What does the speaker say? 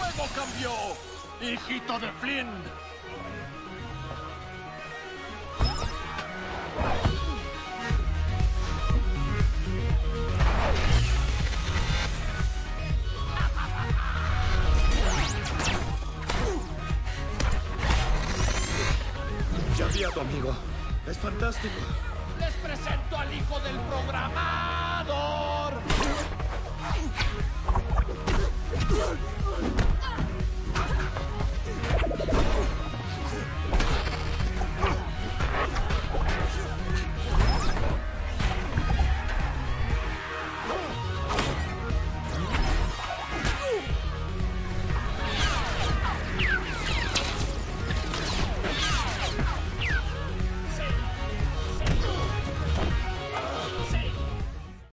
¡Todo cambió! ¡Hijito de Flynn! Ya vi a tu amigo. Es fantástico. ¡Les presento al hijo del programador!